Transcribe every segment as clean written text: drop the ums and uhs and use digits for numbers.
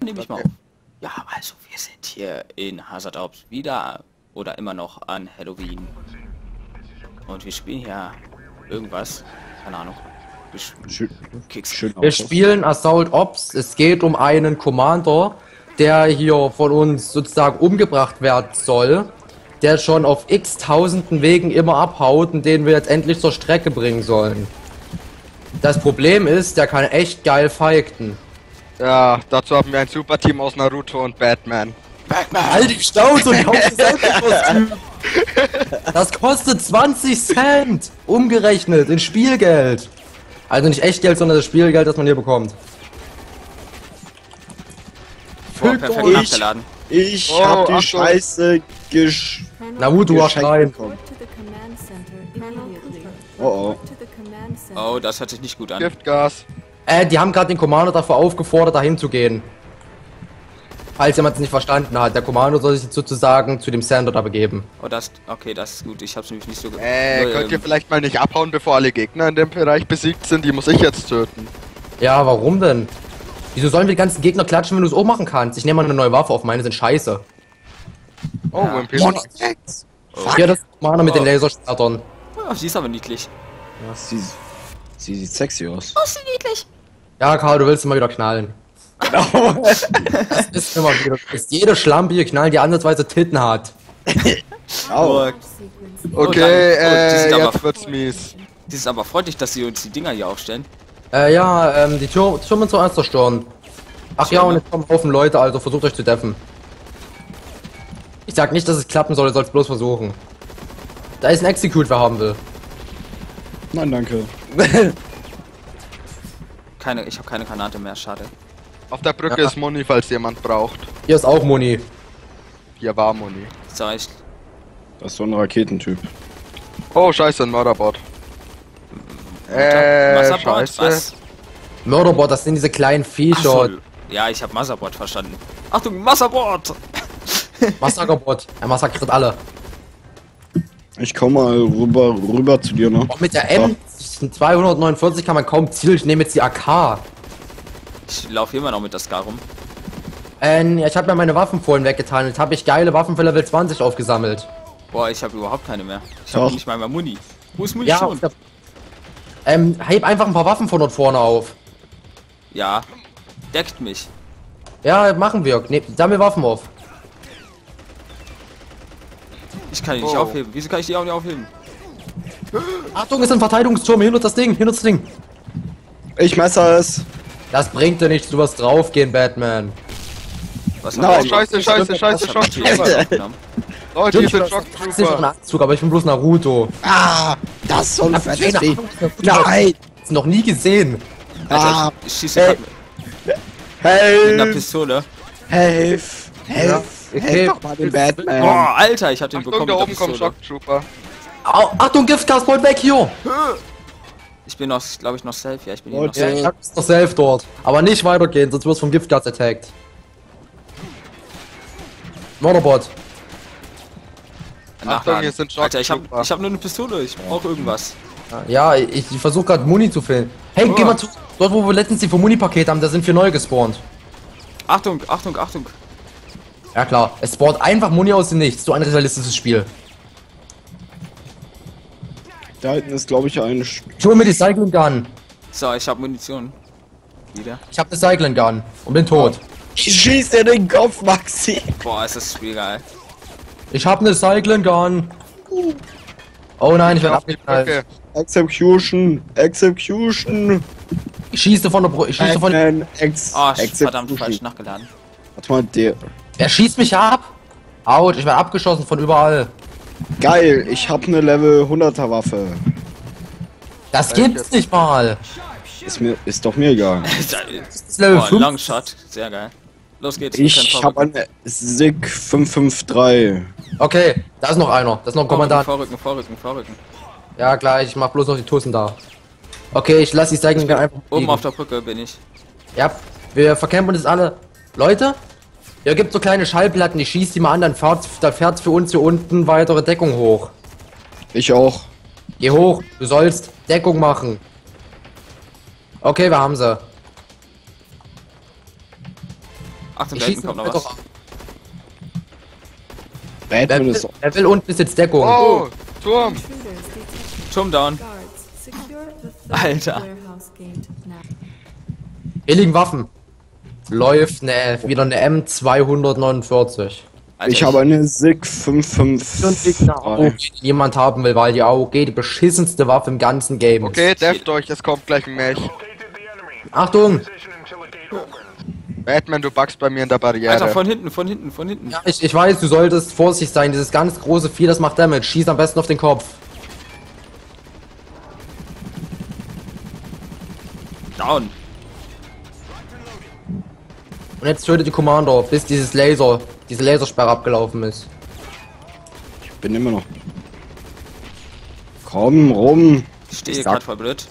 nehme ich mal auf. Ja, also wir sind hier in Hazard Ops wieder oder immer noch an Halloween. Und wir spielen hier irgendwas. Keine Ahnung. Wir spielen Assault Ops. Es geht um einen Commander, der hier von uns sozusagen umgebracht werden soll. Der schon auf x tausenden Wegen immer abhaut und den wir jetzt endlich zur Strecke bringen sollen. Das Problem ist, der kann echt geil fighten. Ja, dazu haben wir ein super Team aus Naruto und Batman. Halt die Schnauze und kauf das Kostüm. Das kostet 20 Cent. Umgerechnet in Spielgeld. Also nicht Echtgeld, sondern das Spielgeld, das man hier bekommt. Boah, perfekt nachgeladen. Ich hab die Scheiße Naruto, du hast rein. Oh. Oh, das hört sich nicht gut an. Giftgas. Die haben gerade den Commander dafür aufgefordert, dahin zu gehen. Falls jemand es nicht verstanden hat, der Commander soll sich jetzt sozusagen zu dem Sender da begeben. Oh, das, okay, das ist gut. Ich hab's nämlich nicht so Könnt ihr vielleicht mal nicht abhauen, bevor alle Gegner in dem Bereich besiegt sind? Die muss ich jetzt töten. Ja, warum denn? Wieso sollen wir die ganzen Gegner klatschen, wenn du es auch machen kannst? Ich nehme mal eine neue Waffe auf, meine sind scheiße. Oh, Ja. MP. Hier das Commander mit den Laserschwertern. Oh, sie ist aber niedlich. Ja, sie sieht sexy aus. Oh, sie niedlich. Ja, Karl, du willst immer wieder knallen. Genau. Das ist immer wieder. Ist jede Schlampe hier knallen, die ansatzweise Titten hat. Oh, Okay, die sind aber, jetzt wird's mies. die ist aber freundlich, dass sie uns die Dinger hier aufstellen. Die Türme zuerst zerstören. Ach ja, und jetzt kommen Haufen Leute, also versucht euch zu deffen. Ich sag nicht, dass es klappen soll, ihr sollt es bloß versuchen. Da ist ein Execute, wer haben will. Nein, danke. Ich habe keine Granate mehr, schade. Auf der Brücke ist Muni, falls jemand braucht. Hier ist auch Muni. Hier war Muni. So, ich, Das ist so ein Raketentyp. Oh, scheiße, ein Mörderbot. Motherboard, scheiße. was? Mörderbot, das sind diese kleinen Ach Viecher. so, ja, ich habe Motherboard verstanden. Achtung, Motherboard! Massakerbot. Er massakriert alle. Ich komm mal rüber zu dir, ne? Auch mit der M249 kann man kaum zielen. Ich nehme jetzt die AK. Ich laufe immer noch mit der Scar rum. Ja, ich habe mir meine Waffen vorhin weggetan. Jetzt habe ich geile Waffen für Level 20 aufgesammelt. Boah, ich habe überhaupt keine mehr. Ich Doch. habe nicht mal mehr Muni. Wo ist Ja, Munition? heb einfach ein paar Waffen von dort vorne auf. Ja, deckt mich. Ja, machen wir. Ne, sammel Waffen auf. Ich kann die nicht Oh. aufheben. Wieso kann ich die auch nicht aufheben? Achtung, es sind Verteidigungstürme. Hier nutzt das Ding. Hier nutzt das Ding. Ich messer es. Das bringt dir nichts. Du wirst draufgehen, Batman. Was Nein. Oh, scheiße, Schocktrooper. Leute, hier sind Das ist nicht ein Schocktrooper. Anzug, aber ich bin bloß Naruto. Ah, das ist so ein Keine fettes Ding. Ahnung, Nein. Das noch nie gesehen. Ah, Ich schieße grad mit einer helf, Pistole. helf, helf, okay. helf doch mal den Batman. Boah, Alter, ich hab den Achtung, bekommen da mit der oben kommt Pistole. Schocktrooper. Au, Achtung, Giftgasbolt weg hier. Ich bin noch, glaube ich, noch safe. Ja, ich bin hier noch Leute. Ja, safe. ich hab's doch selbst dort. Aber nicht weitergehen, sonst wirst du vom Giftgas attacked. Mörderbot. Nachladen. hier sind Alter, ich Schocktrooper. hab nur eine Pistole. Ich brauche irgendwas. Ja, ich versuche gerade Muni zu finden. Hey, geh mal zu. Dort, wo wir letztens die Muni-Pakete haben, da sind 4 neue gespawnt. Achtung, Achtung, Achtung. Ja klar, es spawnt einfach Muni aus dem Nichts. So ein realistisches Spiel. Da hinten ist, glaube ich, ein... Ich hol mir die Cycling Gun. So, ich habe Munition. Wieder. Ich hab eine Cycling Gun und bin tot. Ich schieß dir den Kopf, Maxi. Boah, ist das Spiel geil. Ich hab eine Cycling Gun. Oh nein, ich werde Auf die abgeknallt. Brücke. Execution, Execution. Ich schieße von der Brücke. Ich schieße von. Batman, Oh, verdammt, falsch nachgeladen. Warte mal, der... Er schießt mich ab. Autsch, ich werde abgeschossen von überall. Geil, ich hab eine Level 100er Waffe. Das gibt's nicht mal. Ist doch mir egal. Das ist Level Boah, 5. Longshot. Sehr geil. Los geht's. Ich habe eine SIG 553. Okay, da ist noch einer. Das ist noch ein Kommandant. Vorrücken, vorrücken, vorrücken. Ja, gleich. Ich mach bloß noch die Tussen da. Okay, ich lasse die Cycling Gun einfach Oben liegen. auf der Brücke bin ich. Ja, wir verkämpfen uns alle. Leute, hier gibt so kleine Schallplatten. Ich schieß die mal an, dann fährt für uns hier unten weitere Deckung hoch. Ich auch. Geh hoch, du sollst Deckung machen. Okay, wir haben sie. Achtung, Ich da hinten schieße kommt noch doch was. ab. Batman ist. Er will unten ist jetzt Deckung. Oh, Turm. Turm down. Alter. Hier liegen Waffen. Läuft wieder eine M249. Alter, Ich habe eine SIG 553. AOG, die niemand haben will, weil die AOG die beschissenste Waffe im ganzen Game ist. Okay, deft euch, es kommt gleich ein Mech. Achtung! Batman, du buggst bei mir in der Barriere. Alter, von hinten, von hinten, von hinten. Ja, ich weiß, du solltest vorsichtig sein. Dieses ganz große Vieh, das macht Damage. Schieß am besten auf den Kopf. Down. Und jetzt tötet die Commander, bis diese Lasersperre abgelaufen ist. Ich bin immer noch. Komm rum. Ich stehe Ich sag- gerade voll blöd.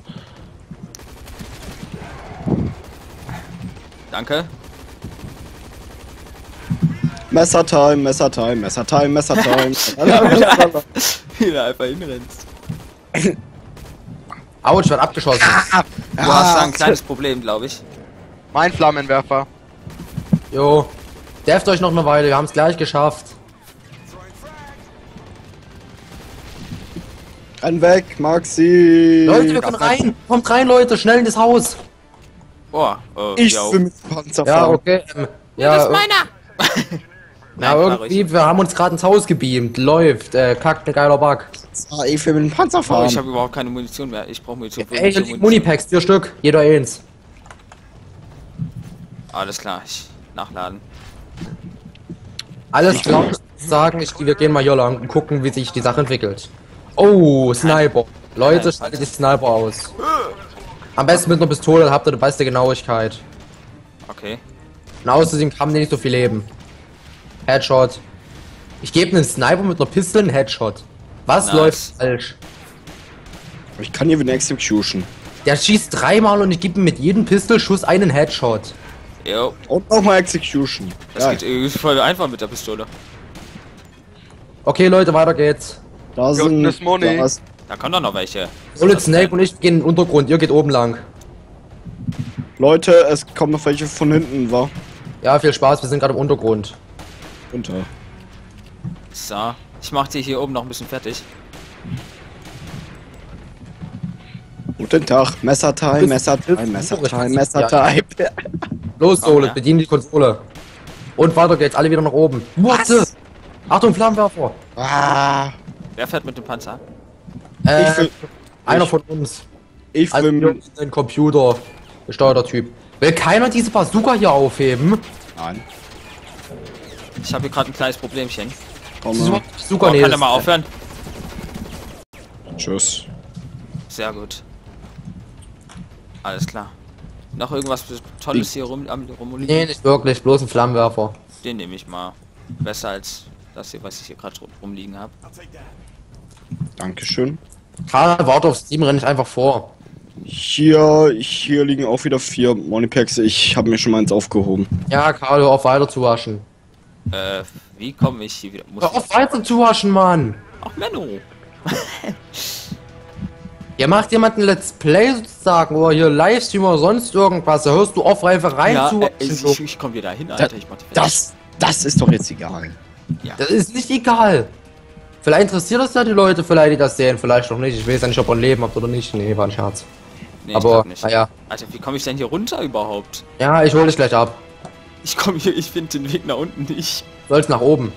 Danke. Messertime, Messertime, Messertime, Messertime. Wieder einfach hinrennst. Autsch, wird abgeschossen. Du hast da ein kleines Problem, glaube ich. Mein Flammenwerfer. Jo. Deft euch noch eine Weile, wir haben es gleich geschafft. Renn weg, Maxi. Leute, wir können rein. Kommt rein, Leute, schnell in das Haus. Boah, Ich ja, will mit Panzer Ja, fahren. okay. Ja, das ist meiner! ja, irgendwie, wir haben uns gerade ins Haus gebeamt. Läuft, kackt ein geiler Bug. Ich will mit dem Panzer Oh, fahren. ich habe überhaupt keine Munition mehr. Ich brauche Munition. Ey, hier liegen Munipacks, 4 Stück, jeder eins. Alles klar, ich nachladen. Alles klar, ich muss sagen, wir gehen mal hier lang und gucken, wie sich die Sache entwickelt. Oh, Sniper. Leute, schaltet die Sniper aus. Am besten mit einer Pistole, dann habt ihr die beste Genauigkeit. Okay. Und außerdem haben die nicht so viel Leben. Headshot. Ich gebe einen Sniper mit einer Pistole einen Headshot. Was Nice. läuft falsch? Ich kann hier wieder Execution. Der schießt 3-mal und ich gebe ihm mit jedem Pistolschuss einen Headshot. Jo, Und nochmal Execution. das Ja, geht voll einfach mit der Pistole. Okay, Leute, weiter geht's. da Hier unten sind. ist Money. Da ist, Da kommen doch noch welche. Solid Snake und ich gehen in den Untergrund, ihr geht oben lang. Leute, es kommen noch welche von hinten, wa? Ja, viel Spaß, wir sind gerade im Untergrund. Runter. So, ich mache die hier oben noch ein bisschen fertig. Guten Tag, Messertime, Messertime, Messertime, Messertime. Los, Komm, Solid, ja. bedienen die Konsole. Und weiter geht's, alle wieder nach oben. Was? Achtung, Flammenwerfer. Ah, Wer fährt mit dem Panzer? ich will, Einer ich- von uns. ich Also will. ein Computer gesteuerter Typ. Will keiner diese Bazooka hier aufheben? Nein, Ich habe hier gerade ein kleines Problemchen. komm Bazooka, mal. Bazooka Oh, nee, kann er das- mal aufhören? Tschüss. Sehr gut. Alles klar. Noch irgendwas Tolles hier rumliegen? Nee, nicht wirklich, bloß ein Flammenwerfer. Den nehme ich mal. Besser als das hier, was ich hier gerade rumliegen habe. Dankeschön. Karl, warte aufs Team, renn ich einfach vor. Hier liegen auch wieder 4 Moneypacks. Ich habe mir schon mal eins aufgehoben. Ja, Karl, hör auf weiter zu waschen. Wie komme ich hier wieder? Muss Hör auf weiter zu waschen, Mann! Ach, Menno! Ihr macht jemanden Let's Play sozusagen, oder hier Livestream oder sonst irgendwas, da hörst du auf einfach rein Ja, zu waschen. ich komme wieder hin, Alter. Ich mach die fertig. Das ist doch jetzt egal. Das ist nicht egal. Vielleicht interessiert das ja die Leute, vielleicht die das sehen, vielleicht noch nicht. Ich weiß ja nicht, ob ihr ein Leben habt oder nicht. Nee, war ein Scherz. Nee, ich Aber, glaub nicht. naja. Alter, wie komme ich denn hier runter überhaupt? Ja, ich hol dich gleich ab. Ich komme hier, ich finde den Weg nach unten nicht. Sollst nach oben.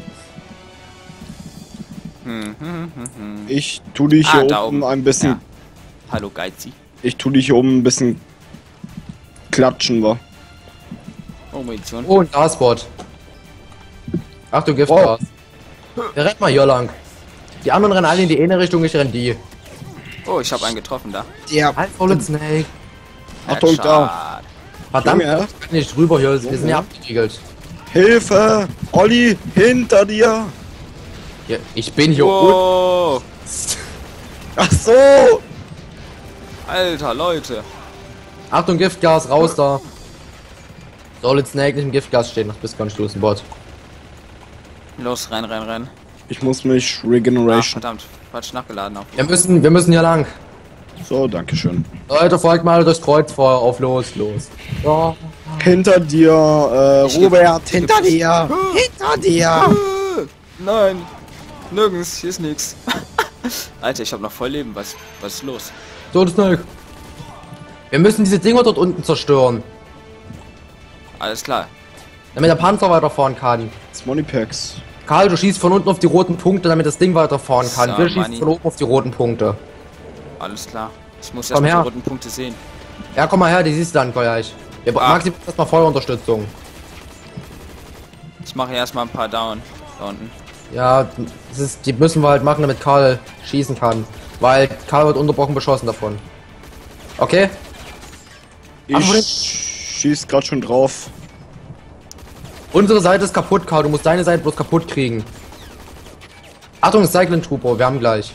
Ich tu dich hier da oben ein bisschen. Ja. Hallo Geizi. Ich tu dich hier oben ein bisschen klatschen, wa? Oh, Munition. Oh, ein Gasbot. Achtung, Giftgas. Wir rennen mal hier lang. Die anderen rennen alle in die eine Richtung, ich renn die. Oh, ich habe einen getroffen da. Der. Halt, Solid Snake. Achtung, da. Headshot. Verdammt, Junge. ich kann nicht drüber hier, wir sind ja abgeriegelt. Hilfe! Olli, hinter dir! Ja, ich bin hier Wow. Ach so! Alter, Leute. Achtung, Giftgas, raus da. Solid Snake nicht im Giftgas stehen, noch bis ganz Schluss ein Bot. Los, rein, rein, rein. Ich muss mich Ah, Regeneration. verdammt. Falsch nachgeladen. Wir müssen hier lang. So, dankeschön. Leute, folgt mal durchs Kreuzfeuer auf los. Ja. Hinter dir, Ich geb- Robert, ich geb- hinter dir! Hinter dir! Nein! Nirgends, hier ist nix. Alter, ich hab noch voll Leben. Was ist los? So, Snake. Wir müssen diese Dinger dort unten zerstören, Alles klar. damit der Panzer weiterfahren kann. Das Moneypacks. Karl, du schießt von unten auf die roten Punkte, damit das Ding weiterfahren kann. So, Wir schießen Manni. von oben auf die roten Punkte. Alles klar. Ich muss Komm erst mal die her. roten Punkte sehen. Ja, komm mal her, die siehst du dann gleich. Maxi, erstmal Feuerunterstützung. Ich mache erstmal ein paar down. Da unten. Ja, die müssen wir halt machen, damit Karl schießen kann. Weil Karl wird unterbrochen beschossen davon. Okay? Aber Ich schieß grad schon drauf. Unsere Seite ist kaputt, Karl. Du musst deine Seite bloß kaputt kriegen. Achtung, Cycling Trooper, wir haben gleich.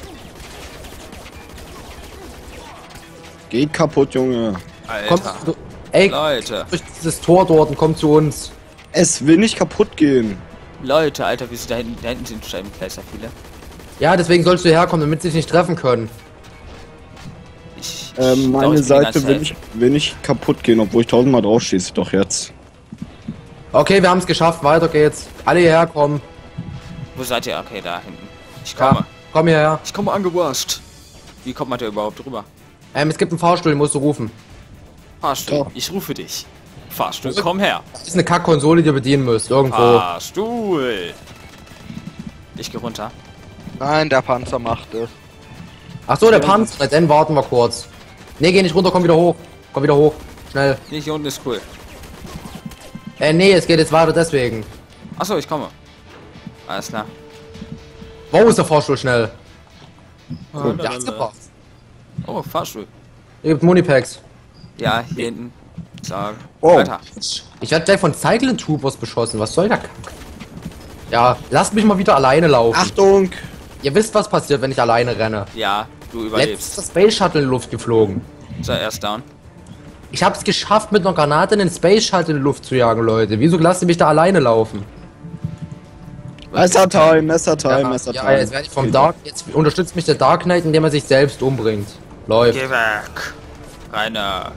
Geht kaputt, Junge. Komm, Alter. ey, Leute. durch dieses Tor dort und komm zu uns. Es will nicht kaputt gehen. Leute, Alter, wie sie da hinten sind Scheibenkleister viele. Ja, deswegen sollst du herkommen, damit sie sich nicht treffen können. Ich glaub, Meine ich bin Seite ganz will nicht kaputt gehen, obwohl ich 1000-mal drauf schieße. Doch jetzt. Okay, wir haben es geschafft, weiter geht's. Alle hierher kommen. Wo seid ihr? Okay, da hinten. Ich Ja, komme. komm hierher. Ich komme angewascht. Wie kommt man da überhaupt drüber? Es gibt einen Fahrstuhl, den musst du rufen. Fahrstuhl. Ja. Ich rufe dich. Fahrstuhl, komm her. Das ist eine Kackkonsole, die ihr bedienen müsst, irgendwo. Fahrstuhl. Ich gehe runter. Nein, der Panzer macht es. Ach so, der Panzer, dann warten wir kurz. Nee, geh nicht runter, komm wieder hoch. Komm wieder hoch. Schnell. Nee, hier unten ist cool. Nee, es geht jetzt weiter deswegen. Achso, ich komme. Alles klar. Wo ist der Fahrstuhl schnell? Der hat's gebracht. Oh, Fahrstuhl. Hier gibt's Monipacks. Ja, hier hinten. Sag. Oh. Weiter. Ich werde gleich von Cycling Troopers beschossen. Was soll der Kack? Ja, lasst mich mal wieder alleine laufen. Achtung! Ihr wisst, was passiert, wenn ich alleine renne. Ja, du Letztens überlebst. ist das Space Shuttle in die Luft geflogen. So, erst down. Ich habe es geschafft, mit einer Granate einen Space Shuttle in die Luft zu jagen, Leute. Wieso lasst ihr mich da alleine laufen? Messertime, Messertime, Ja, Messertime. jetzt werde ich vom Dark. Jetzt unterstützt mich der Dark Knight, indem er sich selbst umbringt. Läuft. Geh weg. Rainer.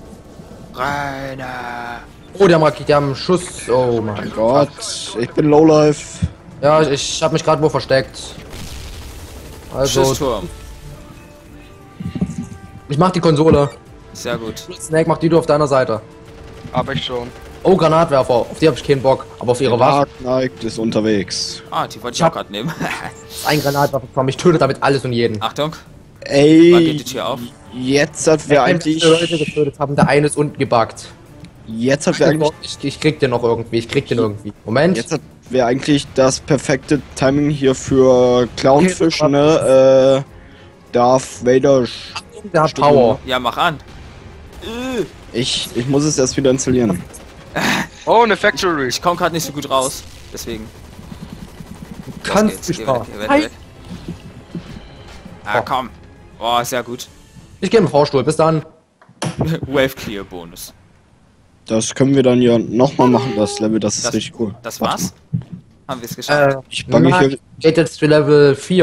Rainer. Oh, die haben einen Schuss. Oh mein Gott. Gott, ich bin Lowlife. Ja, ich habe mich gerade wo versteckt. Also, Schissturm. ich mach die Konsole. Sehr gut. Snake, mach die du auf deiner Seite. Hab ich schon. Oh, Granatwerfer. Auf die habe ich keinen Bock. Aber auf ihre Waffe. Dark Knight ist unterwegs. Ah, die wollte ich Ich auch hab- gerade nehmen. Ein Granatwerfer von mich tötet damit alles und jeden. Achtung. Wann geht die Ey, Tür auf? jetzt hat wir eigentlich. Leute getötet haben, der eine ist unten gebackt. Jetzt hat wir eigentlich. Ich krieg den noch irgendwie. Ich krieg den irgendwie. Moment. Jetzt hat wir eigentlich das perfekte Timing hier für Clownfish, Okay, ne? Darth Vader. Der hat Power. Ja, mach an. Ich muss es erst wieder installieren. Oh, eine Factory. Ich komme gerade nicht so gut raus. Deswegen. Los Kannst geht's. du Geh weg, sparen. geh weg, geh weg. Ah, komm. Oh, sehr gut. Ich gehe im Fahrstuhl. Bis dann. Wave Clear Bonus. Das können wir dann ja nochmal machen, das Level, das ist richtig cool. Das Warte war's? Haben wir es geschafft? Ich bange hier. Geht jetzt zu Level 4.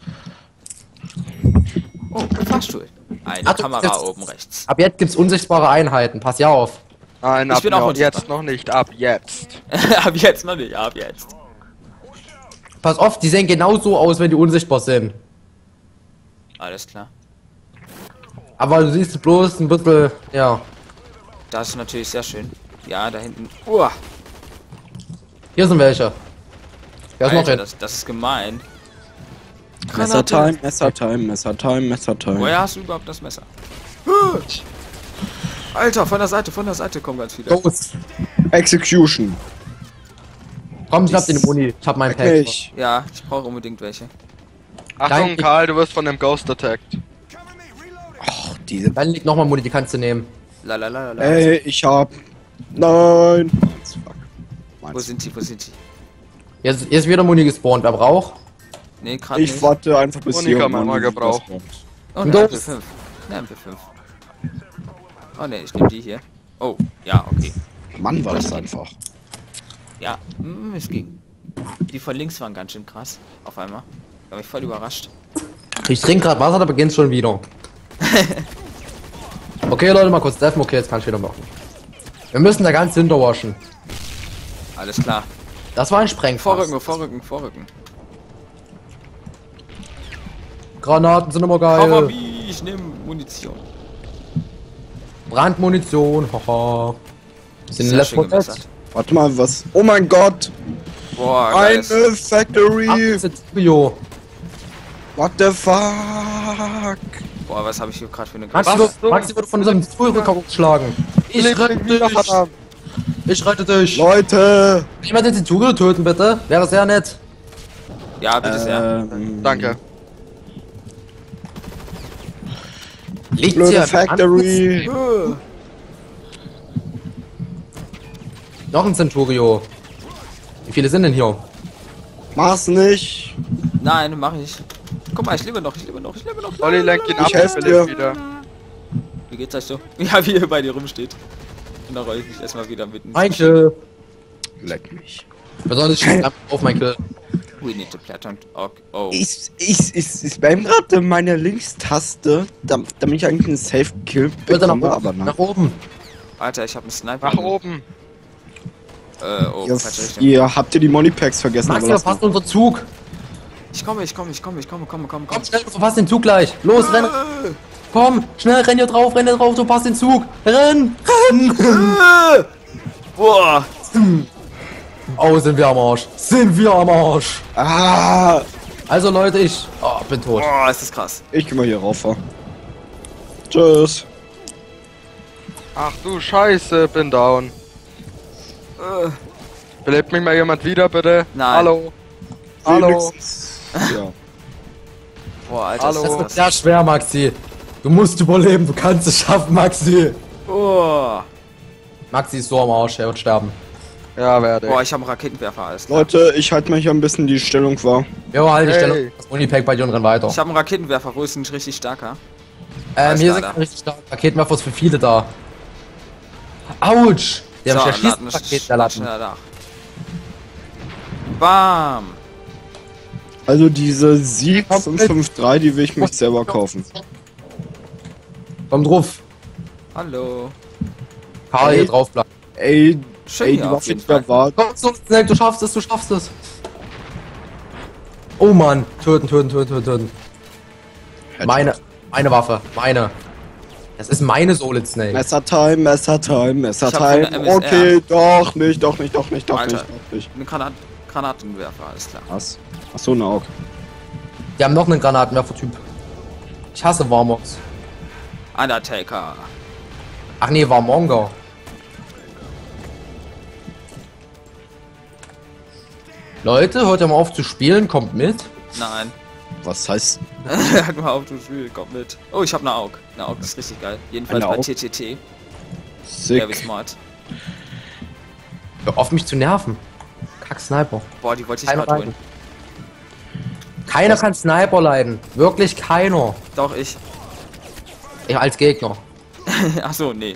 Oh, Fahrstuhl. Eine Achtung, Kamera jetzt- oben rechts. Ab jetzt gibt's unsichtbare Einheiten. Pass ja auf. Nein, Ich ab bin auch jetzt noch nicht, ab jetzt. Ab jetzt noch nicht, ab jetzt. Pass auf, die sehen genau so aus, wenn die unsichtbar sind. Alles klar. Aber du siehst bloß ein bisschen, ja. Das ist natürlich sehr schön. Ja, da hinten. Uah, Hier sind welche. Wer ist noch Alter, hin? das ist gemein. Messertime, Messertime, Messertime, Messertime. Woher hast du überhaupt das Messer? Alter, von der Seite kommen ganz viele. Los. Execution. Komm, schnapp den Muni. Ich hab meinen Pack. Ich. Ja, ich brauche unbedingt welche. Achtung, Nein, Karl, du wirst von dem Ghost attacked. Ach, diese. Dann liegt nochmal Muni, die kannst du nehmen. Lalalala. Ey, ich hab. Nein. Fuck. Wo sind die? Wo sind die? Jetzt ist wieder Muni gespawnt. Wer braucht? Nee, gerade Ich nicht. warte einfach bis Monika hier. kann man mal gebrauchen. Oh, eine Los. MP5. Eine MP5. Oh ne, ich nehme die hier. Oh, ja, okay. Mann, war das einfach. Ja, es ging. Die von links waren ganz schön krass. Auf einmal. Da war ich voll überrascht. Ich trinke gerade Wasser, da beginnt's schon wieder. Okay, Leute, mal kurz treffen. Okay, jetzt kann ich wieder machen. Wir müssen da ganz hinterwaschen. Alles klar. Das war ein Sprengfass. Vorrücken. Granaten sind immer geil. Cover me, ich nehme Munition. Brandmunition, haha. Sind Sehr schön letztes gemessert. Warte mal, was? Oh mein Gott! Boah, Eine geil. Factory! Trio. What the fuck? Boah, was habe ich hier gerade für eine Maxi wurde von unserem Frührücker geschlagen. Ich rette dich. Ich rette dich. Leute! Jemand den Zugel töten, bitte. Wäre sehr nett. Ja, bitte sehr. Danke. Liegt Blöde hier Factory! noch ein Centurio. Wie viele sind denn hier? Mach's nicht! Nein, mach ich. Guck mal, ich lebe noch. Olli lenkt ihn ab, Ich helf will dir. wieder. Wie geht's euch so? Ja, wie ihr bei dir rumsteht. Und da roll ich mich erstmal wieder mitten. Mein Kill. Leck mich. Besonders schön auf mein Kill. We need to platon. Oh. Ich spam gerade meine Linkstaste, damit ich eigentlich einen Safe-Kill Bitte nach bekomme, oben. aber Nach oben. Alter, ich hab einen Sniper. Nach oben. Oh, Ihr, falsche Richtung. ihr habt ihr die Moneypacks vergessen. Maxi, aber du verpasst unseren Zug. Ich komme. Komm schnell, du verpasst den Zug gleich. Los, renn. Komm, schnell, renn hier drauf, du verpasst den Zug. Renn. Boah. Oh, sind wir am Arsch. Ah! Also Leute, ich bin tot. Boah, ist das krass. Ich geh mal hier rauf. Tschüss. Ach du Scheiße, bin down. Belebt mich mal jemand wieder, bitte? Nein. Hallo? Hallo? Wenigstens- Ja. Boah, Alter, Hallo. Das wird sehr schwer, Maxi. Du musst überleben, du kannst es schaffen, Maxi. Boah. Maxi ist so am Arsch, er wird sterben. Ja, werde Boah, ich. ich habe einen Raketenwerfer, alles klar. Leute, ich halte mal hier ein bisschen die Stellung wahr. Jo, halt die Hey. Stellung. Das Unipack bei dir und renn weiter. Ich habe einen Raketenwerfer, wo ist ein richtig starker? Hier Alles sind klar, richtig starke Raketenwerfer für viele da. Autsch! Der So, hat mich laden erschießt, wir Raketen, der Latten. schneller nach. Bam! Also diese Sieg 553, die will ich mich selber kaufen. Komm drauf. Hallo. Karl, hier drauf bleiben. Ey, Schön ey, hier die auf Waffe, jeden die da Fall. war. Komm, so schnell, du schaffst es. Oh Mann, töten. Meine Waffe, meine. Das ist meine Solid Snake. Messertime. Ich hab so eine MSR. Okay, doch nicht. Alter. Ein Granatenwerfer, alles klar. Was? Achso, eine Aug. Die haben noch einen Granatenwerfer-Typ. Ich hasse Warmox. Undertaker. Ach nee, Warmonger. Leute, hört ihr mal auf zu spielen, kommt mit. Nein. Was heißt? Hört mal auf, du Spiel, komm mit. Oh, ich hab eine AUG. Eine AUG ist richtig geil. Jedenfalls Eine bei AUG? TTT. Very Sick. smart. Hör auf mich zu nerven. Kack Sniper. Boah, die wollte ich Keiner gerade holen. Keiner kann Sniper leiden. Wirklich keiner. Doch, ich. Ich als Gegner. Achso, nee.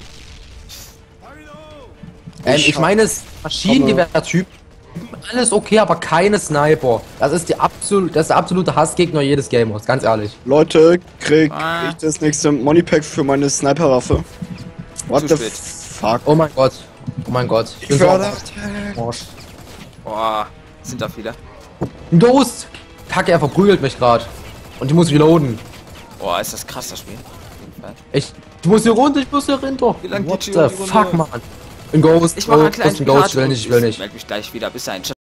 Ich meine, es Maschinengewehr-Typ. Alles okay, aber keine Sniper. Das ist der absolute Hassgegner jedes Gamers, ganz ehrlich. Leute, krieg Ah. ich das nächste Moneypack für meine Sniperwaffe? What Zu the spät. fuck? Oh mein Gott. Oh mein Gott. Ich bin so am Arsch. Boah, sind da viele. Ein Ghost! Kacke, er verprügelt mich gerade. Und ich muss reloaden. Boah, ist das krass, das Spiel. Auf jeden Fall. Ich muss hier runter. Wie lang What geht die the Runde? fuck, man? Ein Ghost. Ich mache einen Ghost, kleinen ein Ghost, ich will nicht. Meld mich gleich wieder. Bis dahin.